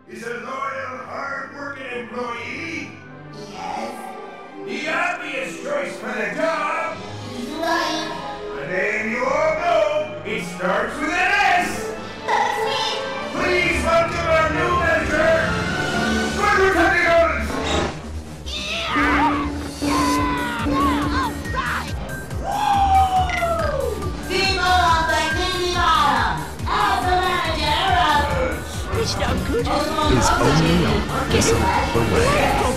is a loyal, hard-working employee. Yes. The obvious choice for the job. Right. A name you all know. It starts with an S. That's me. Please welcome our new manager, Sparta Tacticals. Is only a whistle away.